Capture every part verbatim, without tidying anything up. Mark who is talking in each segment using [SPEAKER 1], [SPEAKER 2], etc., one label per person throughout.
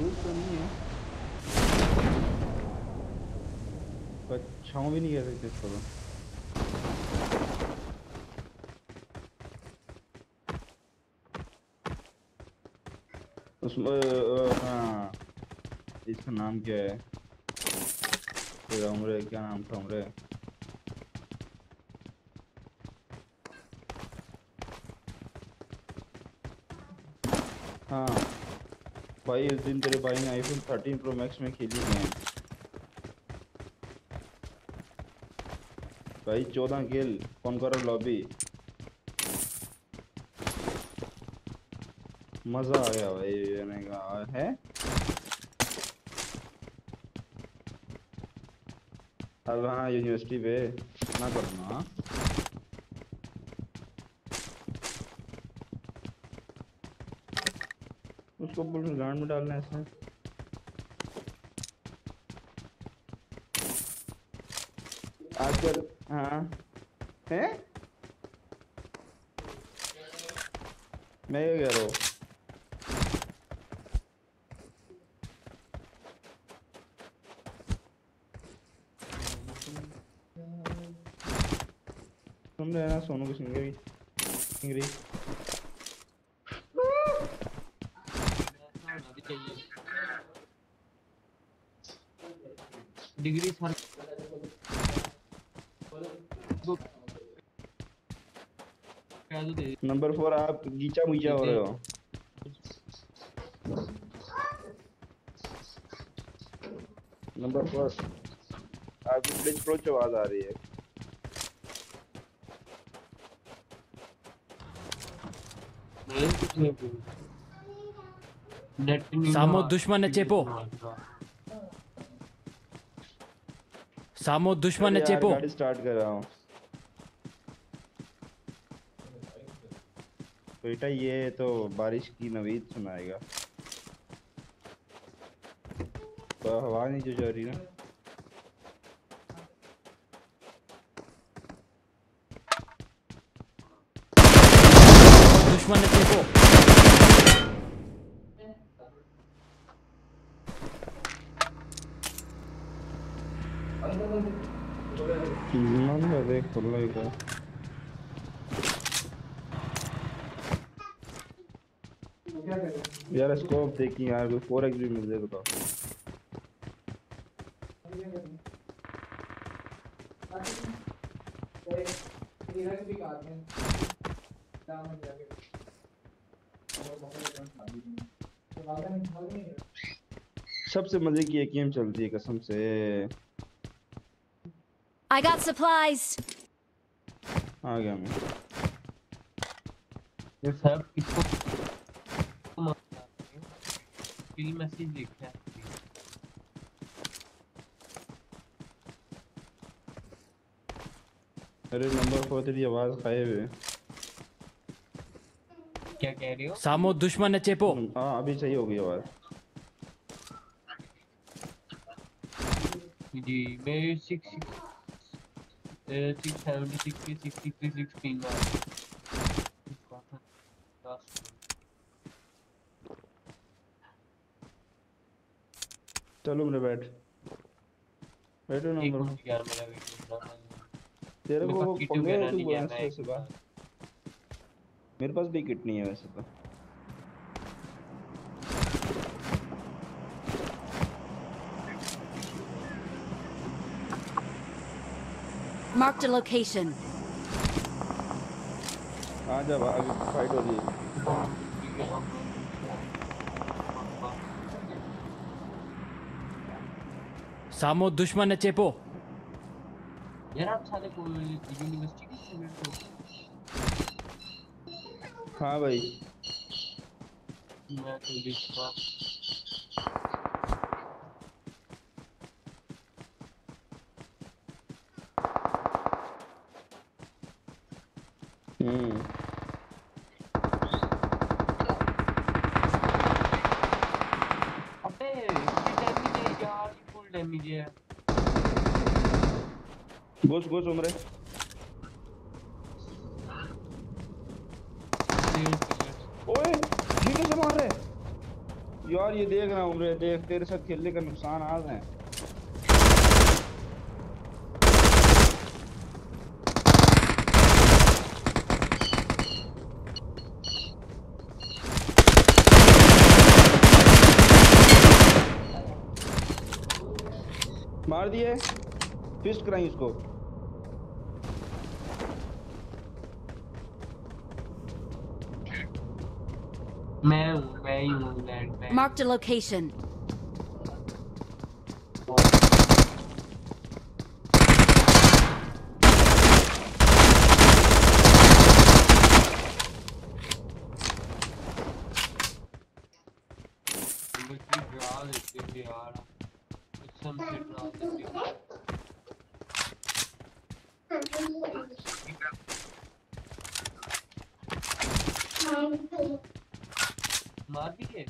[SPEAKER 1] धूप तो नहीं है पर छाँव भी नहीं कह सकते इसको तो। उसमें अ, हाँ इसका नाम क्या है तेरा उम्र क्या नाम था उम्र हाँ भाई उस दिन तेरे भाई ने आईफोन थर्टीन प्रो मैक्स में खेली गेम भाई चौदह किल कौन कर लॉबी मजा आ गया भाई मैंने कहा है अब हाँ यूनिवर्सिटी पे ना करना हाँ? उसको बोल ग्राउंड में डालना है इसमें आजकल हाँ है मैं क्या कह रहा हूँ सुन रहे हैं ना सोनू की सिंगरी सिंगरी
[SPEAKER 2] डिग्री सर
[SPEAKER 1] नंबर फोर आप गीचा मुईचा हो रहे हो नंबर फोर आपकी फ्रिज फ्रोच आवाज आ रही है
[SPEAKER 3] सामो दुश्मन है चेपो सामो दुश्मन है
[SPEAKER 1] यार
[SPEAKER 3] चेपो
[SPEAKER 1] गाड़ी स्टार्ट कर रहा हूँ बेटा ये तो बारिश की नवीद सुनाएगा तो हवा नहीं जो जा रही ना
[SPEAKER 3] दुश्मन है चेपो
[SPEAKER 1] मन देख खुला का यार स्कोप देखी यार कोई फोर एक्स भी मिल जाए तो सबसे मजे की एक गेम चलती है कसम से
[SPEAKER 4] I got supplies.
[SPEAKER 1] आ गया मैं
[SPEAKER 2] ये सब किसको किल मैसेज लिखा है
[SPEAKER 1] अरे नंबर फोर तेरी आवाज गायब है
[SPEAKER 2] क्या कह रहे हो
[SPEAKER 3] सामो दुश्मन है चेपो
[SPEAKER 1] हाँ अभी सही हो गई आवाज
[SPEAKER 2] जी मेरे सिक्स सिक्स सेवेंटी सिक्स की सिक्सटी थ्री सिक्सटीन
[SPEAKER 1] चलो मेरे बैठ बैठो नंबर
[SPEAKER 2] यार मेरा वीडियो
[SPEAKER 1] तेरे को पंगे है तू
[SPEAKER 2] मैं
[SPEAKER 1] वैसे सुबह मेरे पास भी किट नहीं है वैसे तो
[SPEAKER 4] Marked a location.
[SPEAKER 1] आ जा आगे फाइट हो रही है
[SPEAKER 3] सामो दुश्मन है चेपो
[SPEAKER 2] यार आप साले को यूनिवर्सिटी के स्टूडेंट हो
[SPEAKER 1] हाँ भाई
[SPEAKER 2] मैं तो लिखा
[SPEAKER 1] हम्म
[SPEAKER 2] अबे डैमेज है यार फुल डैमेज है
[SPEAKER 1] घुस घुस उमरे ओए ये कैसे मार रहे यार ये देख रहा हूँ मैं, देख तेरे साथ खेलने का नुकसान आज है। मार दिए, फिस्ट कराई उसको।
[SPEAKER 2] मैं हूँ, मैं ही हूँ लैंड में।
[SPEAKER 4] Marked a location.
[SPEAKER 2] मुझे डरा देते थे यार, कसम से डरा देते थे। मार दिए।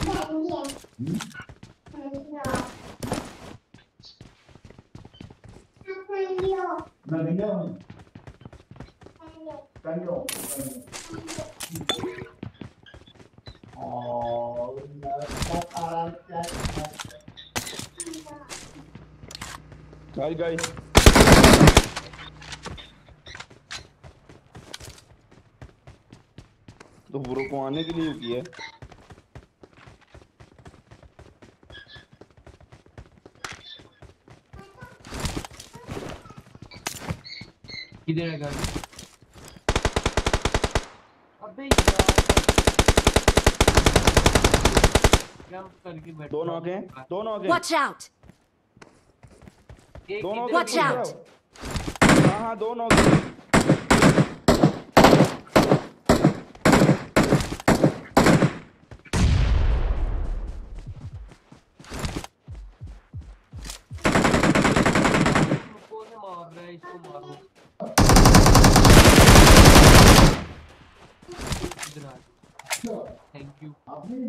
[SPEAKER 1] गाइस गाइस तो बुरो को आने के लिए किया है।
[SPEAKER 2] किधर है गाड़ी? अबे यार जंप करके बैठ।
[SPEAKER 1] दो नॉक हैं, दो नॉक हैं,
[SPEAKER 4] Watch out!
[SPEAKER 2] एक
[SPEAKER 1] दो नॉक
[SPEAKER 2] किधर
[SPEAKER 1] हैं,
[SPEAKER 4] Watch
[SPEAKER 1] पुश
[SPEAKER 4] out!
[SPEAKER 1] कराओ। हाँ हाँ दो नॉक हैं।
[SPEAKER 2] इसको से मार रहा है, इसको मारो। इधर आ जाओ। Thank you.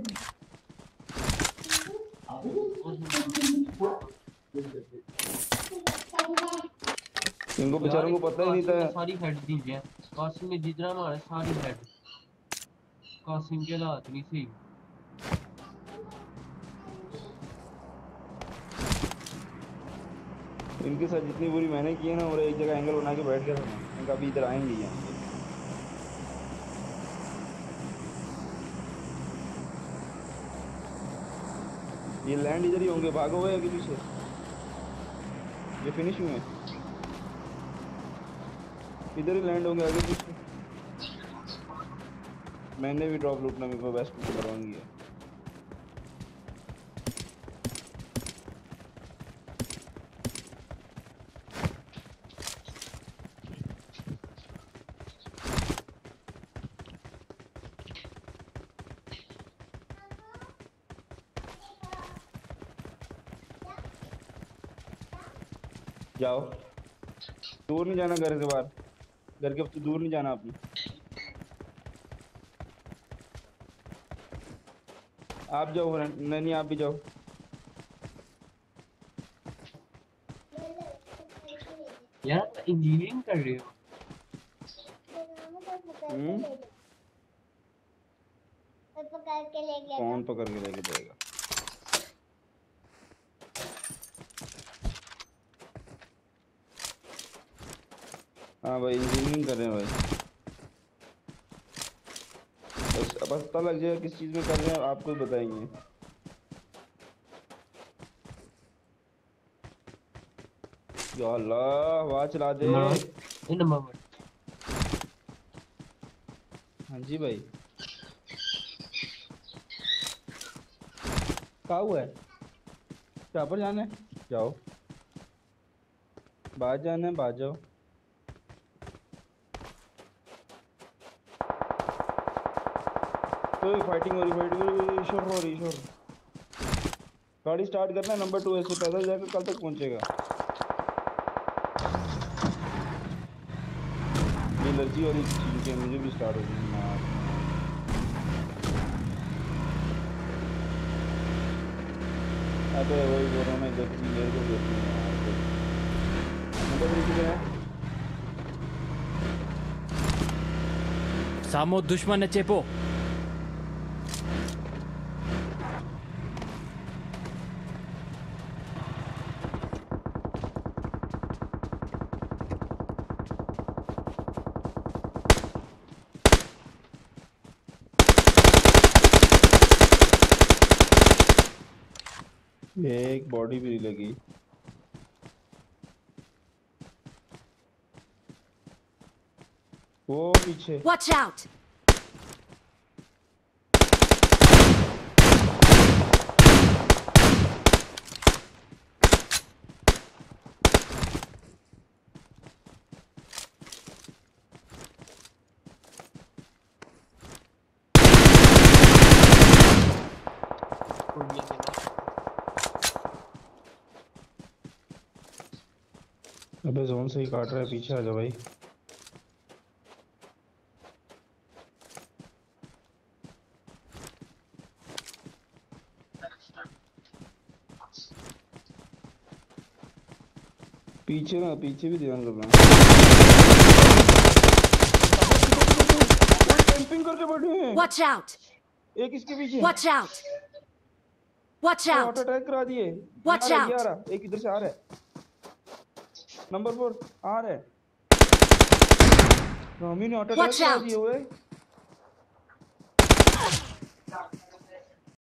[SPEAKER 1] इनको बेचारों को पता ही नहीं था।
[SPEAKER 2] सारी हेड दी है कासिम ने, जितना मारा सारी हेड। कासिम के हाथ नहीं सही।
[SPEAKER 1] इनके साथ जितनी बुरी मैंने की है ना, और एक जगह एंगल बना के बैठ गया था मैं, इनका अभी इधर आएंगे ही आएंगे। ये लैंड इधर ही होंगे, भागो हुए आगे पीछे। ये फिनिश हुए हैं, इधर ही लैंड होंगे आगे पीछे। मैंने भी ड्रॉप लूटना, मेरे को बेस्ट करवाऊंगी है। जाओ, दूर नहीं जाना घर के बाहर, घर के दूर नहीं जाना आपने। आप जाओ, नहीं आप भी जाओ।
[SPEAKER 2] यार इंजीनियरिंग कर रहे हो?
[SPEAKER 1] हम्म,
[SPEAKER 5] पकड़ के ले गया।
[SPEAKER 1] कौन पकड़ के लेके जाएगा? हाँ भाई इंजीनियरिंग कर रहे हैं भाई। बस अब पता लग जाएगा किस चीज़ में कर रहे हैं, आपको ही बताएंगे। या अल्लाह, हवा चला दे। हाँ जी भाई, क्या हुआ है? क्या पर जाना है? जाओ, बाहर जाना है, बाहर जाओ। तो फाइटिंग हो रही, फाइटिंग हो रही, शोर हो रही, शोर। गाड़ी स्टार्ट करना, नंबर टू ऐसे पैदल जाकर कल तक पहुंचेगा। ये एलर्जी वाली चीज़ है, मुझे भी स्टार्ट हो गई। अबे वही बोल रहा हूँ मैं, इधर की लेयर को देखती हूँ यार। नंबर थ्री किधर है?
[SPEAKER 3] सामो दुश्मन है चेपो।
[SPEAKER 1] एक बॉडी भी लगी। वो पीछे
[SPEAKER 4] Watch out!
[SPEAKER 1] अबे जोन से ही काट रहा है, पीछे आ जा भाई। पीछे ना, पीछे भी ध्यान करना। कैंपिंग करके बैठे हैं।
[SPEAKER 4] Watch out!
[SPEAKER 1] एक इसके पीछे।
[SPEAKER 4] Watch out! Watch
[SPEAKER 1] auto
[SPEAKER 4] out!
[SPEAKER 1] Attack करा दिए।
[SPEAKER 4] Watch
[SPEAKER 1] ये आ रहा है, ये
[SPEAKER 4] out!
[SPEAKER 1] आ रहा है। एक इधर से आ रहा है। नंबर फोर आ रहा है। रामी ने ऑटो अटैक
[SPEAKER 4] Watch
[SPEAKER 1] करा
[SPEAKER 4] out!
[SPEAKER 1] दिए हुए।